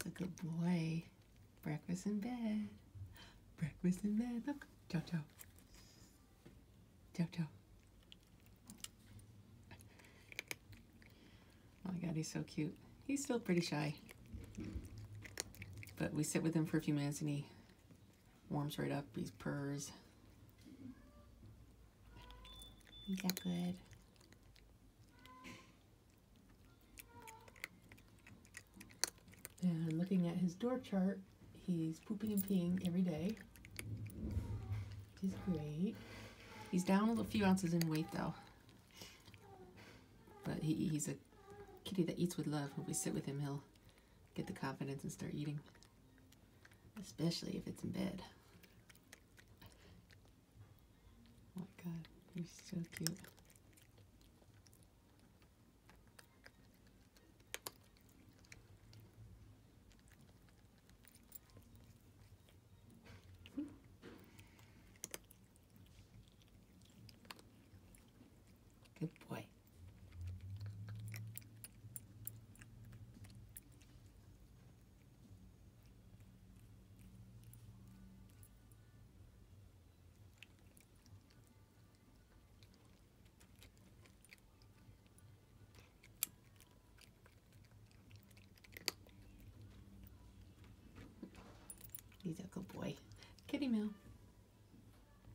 He's a good boy. Breakfast in bed. Breakfast in bed. Look. Jojo. Jojo. Oh my god, he's so cute. He's still pretty shy. But we sit with him for a few minutes and he warms right up. He purrs. Is that good? And looking at his door chart, he's pooping and peeing every day, which is great. He's down a few ounces in weight though. But he's a kitty that eats with love. When we sit with him, he'll get the confidence and start eating. Especially if it's in bed. Oh my god, he's so cute. Good boy. He's a good boy. Kitty meow.